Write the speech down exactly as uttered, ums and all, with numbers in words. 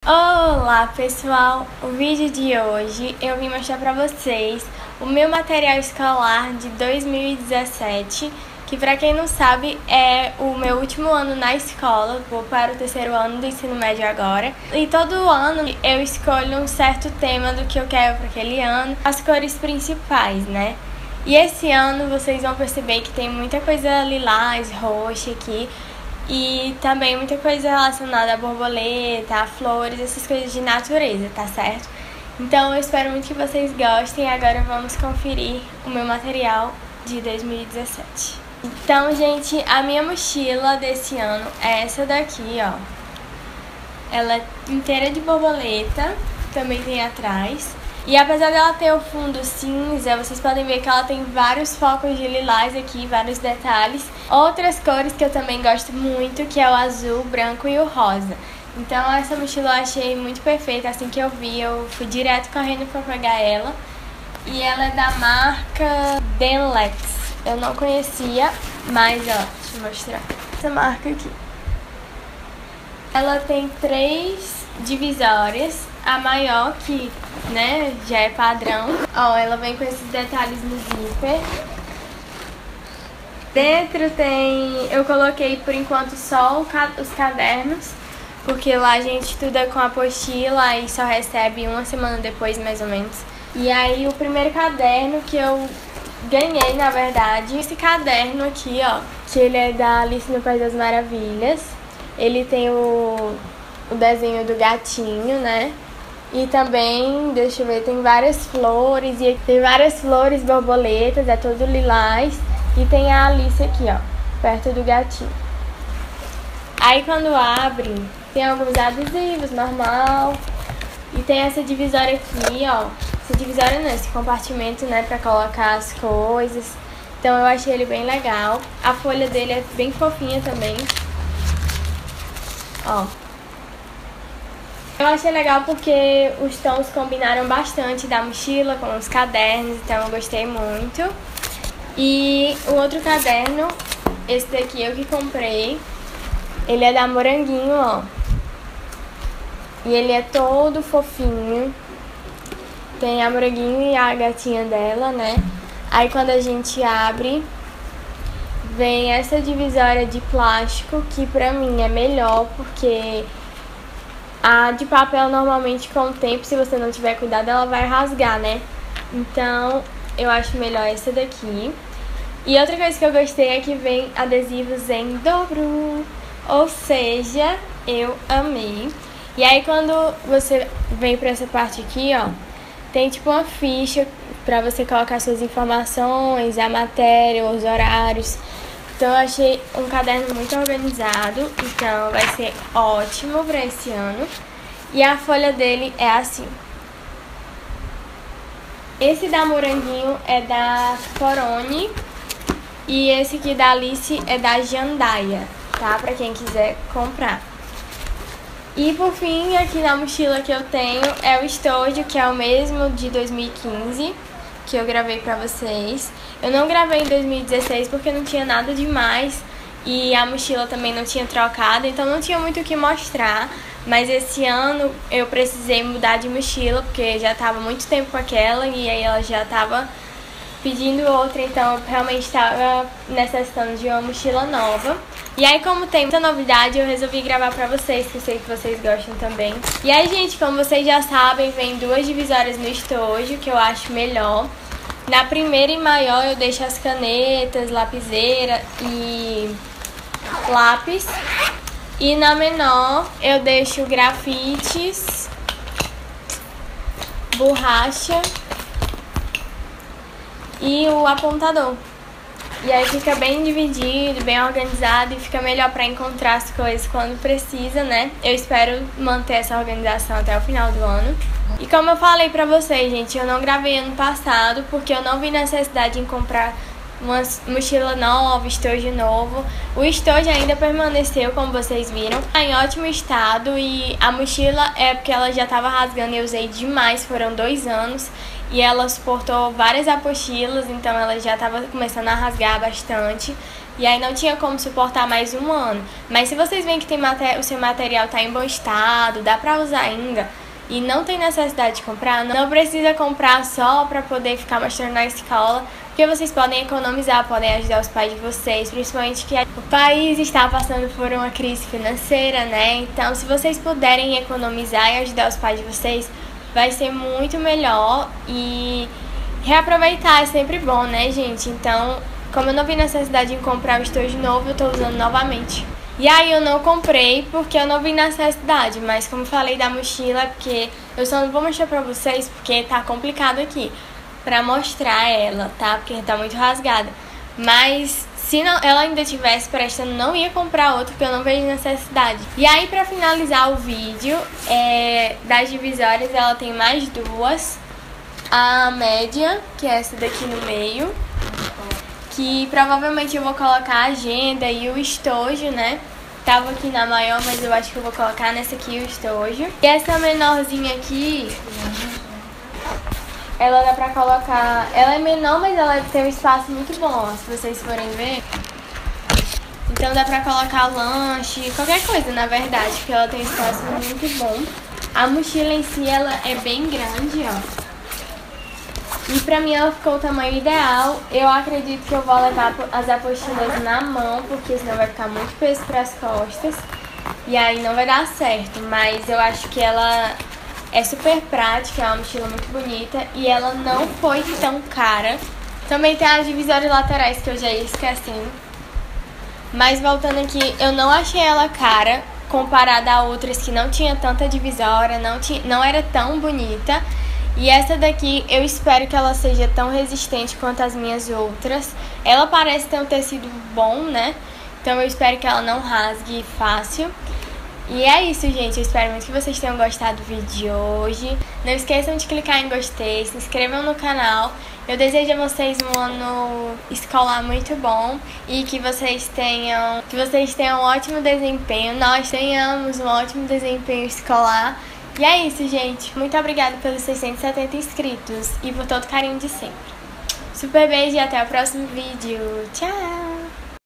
Olá pessoal, o vídeo de hoje eu vim mostrar pra vocês o meu material escolar de dois mil e dezessete, que pra quem não sabe é o meu último ano na escola, vou para o terceiro ano do ensino médio agora. E todo ano eu escolho um certo tema do que eu quero para aquele ano, as cores principais, né? E esse ano vocês vão perceber que tem muita coisa lilás, roxa aqui. E também muita coisa relacionada a borboleta, a flores, essas coisas de natureza, tá certo? Então eu espero muito que vocês gostem e agora vamos conferir o meu material de dois mil e dezessete. Então, gente, a minha mochila desse ano é essa daqui, ó. Ela é inteira de borboleta, também tem atrás. E apesar dela ter o fundo cinza, vocês podem ver que ela tem vários focos de lilás aqui, vários detalhes. Outras cores que eu também gosto muito, que é o azul, o branco e o rosa. Então essa mochila eu achei muito perfeita, assim que eu vi, eu fui direto correndo pra pegar ela. E ela é da marca Denlex. Eu não conhecia, mas ó, deixa eu mostrar essa marca aqui. Ela tem três divisórias, a maior que, né, já é padrão. Ó, ela vem com esses detalhes no zíper. Dentro tem, eu coloquei por enquanto só os cadernos, porque lá a gente estuda com apostila e só recebe uma semana depois, mais ou menos. E aí o primeiro caderno que eu ganhei, na verdade, esse caderno aqui, ó, que ele é da Alice no País das Maravilhas. Ele tem o, o desenho do gatinho, né? E também, deixa eu ver, tem várias flores, e tem várias flores, borboletas, é todo lilás. E tem a Alice aqui, ó, perto do gatinho. Aí quando abre, tem alguns adesivos, normal. E tem essa divisória aqui, ó. Essa divisória não, esse compartimento, né, pra colocar as coisas. Então eu achei ele bem legal. A folha dele é bem fofinha também. Ó. Eu achei legal porque os tons combinaram bastante da mochila com os cadernos, então eu gostei muito. E o outro caderno, esse daqui eu que comprei, ele é da Moranguinho, ó. E ele é todo fofinho. Tem a Moranguinho e a gatinha dela, né? Aí quando a gente abre, vem essa divisória de plástico, que pra mim é melhor, porque a de papel normalmente com o tempo, se você não tiver cuidado, ela vai rasgar, né? Então eu acho melhor essa daqui. E outra coisa que eu gostei é que vem adesivos em dobro, ou seja, eu amei. E aí quando você vem pra essa parte aqui, ó, tem tipo uma ficha pra você colocar suas informações, a matéria, os horários. Então eu achei um caderno muito organizado, então vai ser ótimo pra esse ano. E a folha dele é assim. Esse da Moranguinho é da Corone e esse aqui da Alice é da Jandaia, tá? Pra quem quiser comprar. E por fim, aqui na mochila que eu tenho é o estojo, que é o mesmo de dois mil e quinze, que eu gravei pra vocês. Eu não gravei em dois mil e dezesseis porque não tinha nada demais e a mochila também não tinha trocado, então não tinha muito o que mostrar. Mas esse ano eu precisei mudar de mochila porque já tava muito tempo com aquela e aí ela já tava pedindo outra, então eu realmente estava necessitando de uma mochila nova. E aí, como tem muita novidade, eu resolvi gravar pra vocês, que eu sei que vocês gostam também. E aí, gente, como vocês já sabem, vem duas divisórias no estojo, que eu acho melhor. Na primeira e maior eu deixo as canetas, lapiseira e lápis. E na menor eu deixo grafites, borracha e o apontador. E aí fica bem dividido, bem organizado e fica melhor pra encontrar as coisas quando precisa, né? Eu espero manter essa organização até o final do ano. E como eu falei pra vocês, gente, eu não gravei ano passado porque eu não vi necessidade em comprar uma mochila nova, estojo novo. O estojo ainda permaneceu, como vocês viram, tá em ótimo estado. E a mochila é porque ela já tava rasgando e eu usei demais, foram dois anos. E ela suportou várias apostilas, então ela já tava começando a rasgar bastante. E aí não tinha como suportar mais um ano. Mas se vocês veem que tem maté- o seu material está em bom estado, dá pra usar ainda, e não tem necessidade de comprar, não precisa comprar só pra poder ficar mostrando na escola, porque vocês podem economizar, podem ajudar os pais de vocês, principalmente que o país está passando por uma crise financeira, né? Então, se vocês puderem economizar e ajudar os pais de vocês, vai ser muito melhor. E reaproveitar é sempre bom, né, gente? Então, como eu não vi necessidade em comprar o estojo novo, eu tô usando novamente. E aí eu não comprei porque eu não vi necessidade, mas como falei da mochila, é porque eu só não vou mostrar pra vocês porque tá complicado aqui pra mostrar ela, tá? Porque tá muito rasgada. Mas se não, ela ainda tivesse prestando, não ia comprar outra porque eu não vejo necessidade. E aí, pra finalizar o vídeo, é, das divisórias, ela tem mais duas. A média, que é essa daqui no meio, que provavelmente eu vou colocar a agenda e o estojo, né? Tava aqui na maior, mas eu acho que eu vou colocar nessa aqui o estojo. E essa menorzinha aqui, ela dá pra colocar... Ela é menor, mas ela tem um espaço muito bom, ó, se vocês forem ver. Então dá pra colocar lanche, qualquer coisa, na verdade, porque ela tem um espaço muito bom. A mochila em si, ela é bem grande, ó. E pra mim ela ficou o tamanho ideal. Eu acredito que eu vou levar as apostilas na mão, porque senão vai ficar muito peso pras costas. E aí não vai dar certo. Mas eu acho que ela é super prática, é uma mochila muito bonita. E ela não foi tão cara. Também tem as divisórias laterais que eu já ia esquecendo. Mas voltando aqui, eu não achei ela cara comparada a outras que não tinha tanta divisória, não, tinha, não era tão bonita. E essa daqui, eu espero que ela seja tão resistente quanto as minhas outras. Ela parece ter um tecido bom, né? Então eu espero que ela não rasgue fácil. E é isso, gente. Eu espero muito que vocês tenham gostado do vídeo de hoje. Não esqueçam de clicar em gostei, se inscrevam no canal. Eu desejo a vocês um ano escolar muito bom e que vocês tenham, que vocês tenham um ótimo desempenho. Nós tenhamos um ótimo desempenho escolar. E é isso, gente. Muito obrigada pelos seiscentos e setenta inscritos e por todo o carinho de sempre. Super beijo e até o próximo vídeo. Tchau!